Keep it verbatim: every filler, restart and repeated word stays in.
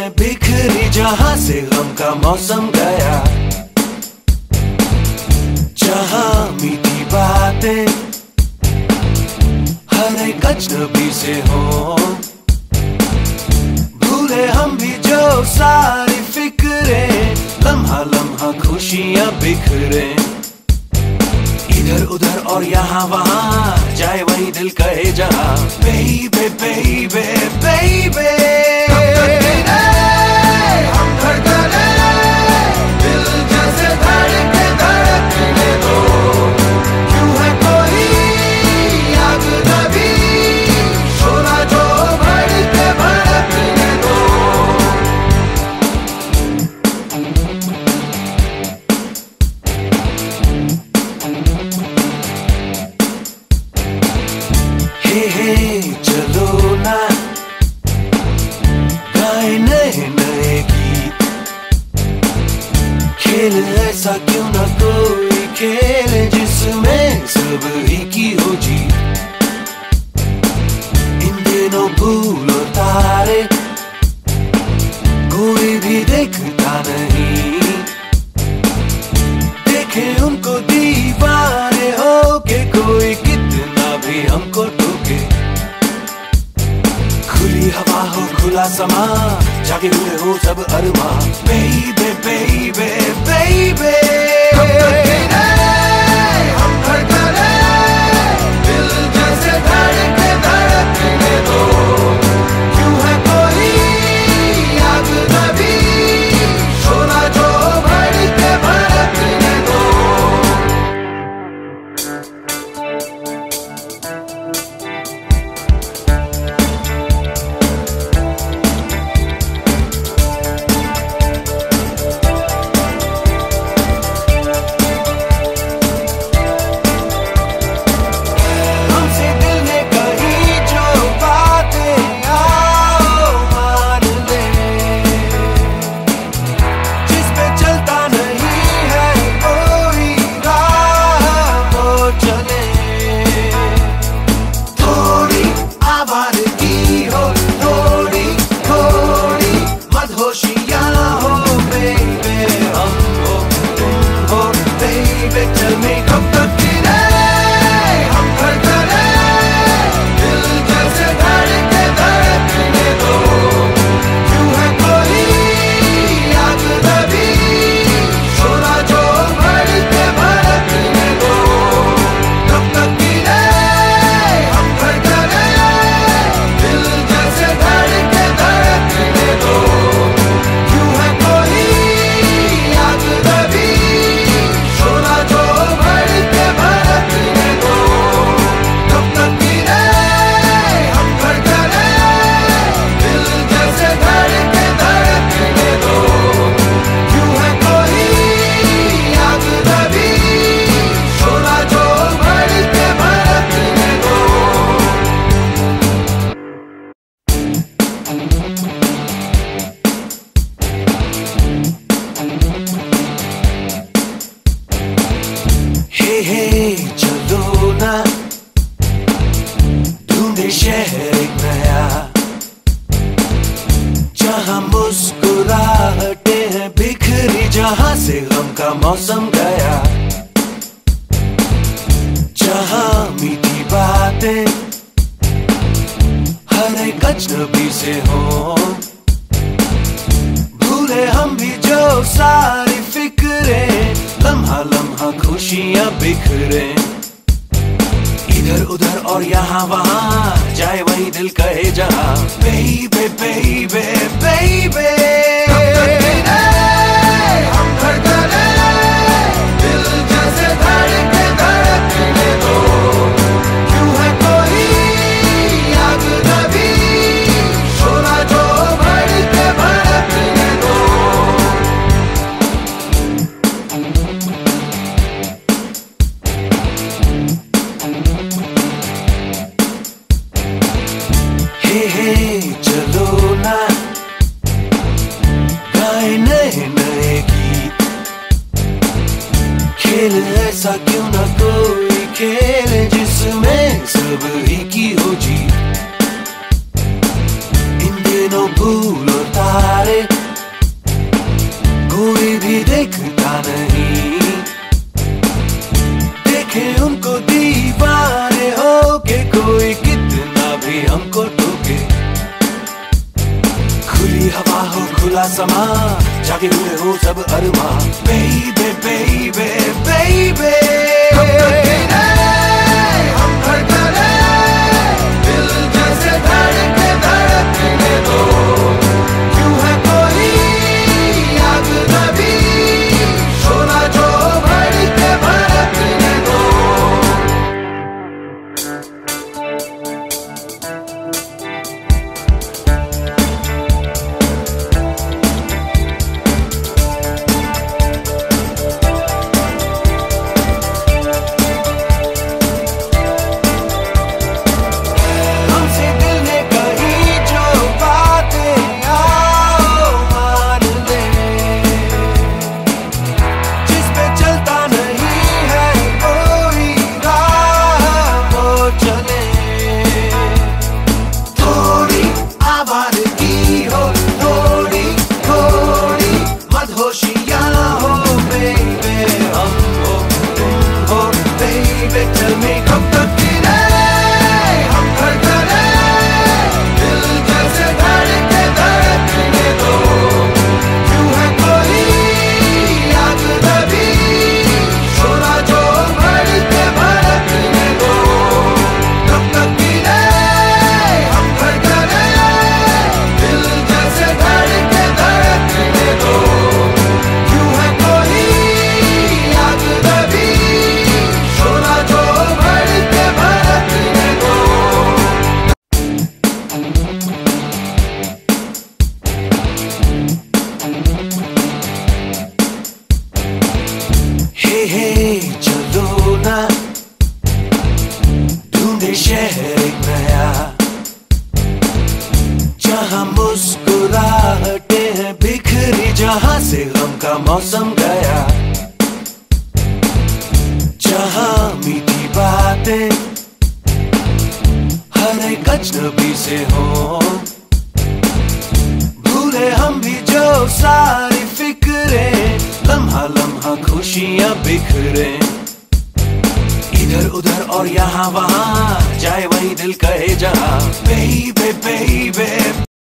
बिखरी जहां से गम का मौसम गया, जहां मीठी बातें हर एक अजनबी से हो, भूले हम भी जो सारी फिक्रे, लम्हा लम्हा खुशियां बिखरे, इधर उधर और यहाँ वहाँ जाए वही दिल कहे जहाँ, बेबे बेबे बेबे हम धड़कने दिल जैसे धड़के धड़कने दो, क्यों है कोई आग नबी शोला जो भड़के भड़कने दो। हे हे चलो ना गाए नए नए गीत, खेल ऐसा क्यों ना कोई खेल जिसमें सब ही की हो जीत, इन दिनों भूल और तारे कोई भी देखता नहीं, देखे उनको दीवाने हो के कोई कितना भी हमको टोके, खुली हवा हो खुला समा जागे हुए हो सब अरमा, बेबे बेबे बेबे हम धड़कने दिल जैसे धड़के धड़कने दो, क्यों है कोई आग नबी शोला जो भड़के भड़कने दो। चलो ना ढूंढे शहर एक नया, जहां मुस्कुराहटे हैं बिखरी जहां से गम का मौसम गया, जहां मीठी बातें हर एक अजनबी से हो, भूले हम भी जो सारी फिक्रे, लम्हा लम्हा खुशियां बिखरे, इधर उधर और यहाँ वहाँ जाए वही दिल कहे जहाँ, बेबे बेबे बेबे हम धड़कने दिल जैसे धड़के धड़कने दो, क्यों है कोई आग नबी शोला जो भड़के भड़कने दो। हे हे चलो ना गाए नए नए गीत, खेल ऐसा क्यों ना कोई खेल जिसमें सब ही की हो जीत, इन दिनों भूल और तारे भागे हुए हो सब अरमा। बेबे बेबे बेबे चलो ना ढूंढे शहर एक नया, जहां मुस्कुराहटे हैं बिखरी, जहां से गम का मौसम गया, जहां मीठी बातें हर एक अजनबी से हो, भूले हम भी जो सारी फिक्रें, लम्हा लम्हा खुशियां बिखरे, इधर उधर और यहाँ वहाँ जाए वही दिल कहे जहाँ।